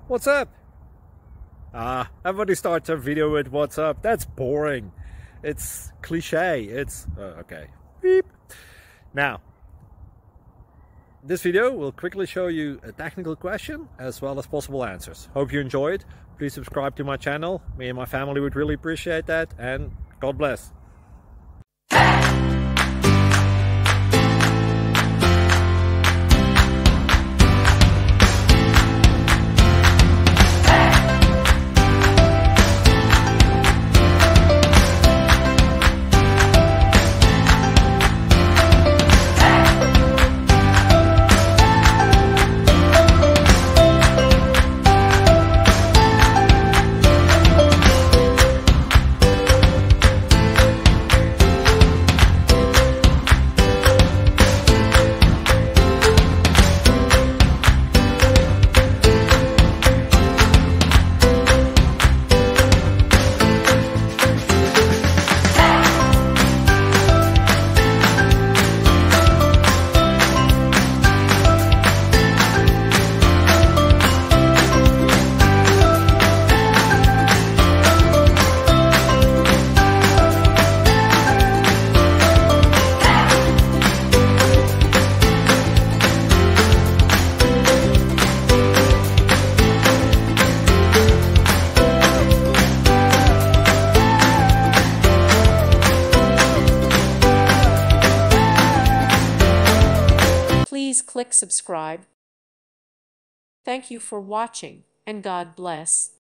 What's up? Everybody starts a video with what's up. That's boring. It's cliche. It's okay. Beep. Now, this video will quickly show you a technical question as well as possible answers. Hope you enjoy it. Please subscribe to my channel. Me and my family would really appreciate that, and God bless. Please click subscribe. Thank you for watching, and God bless.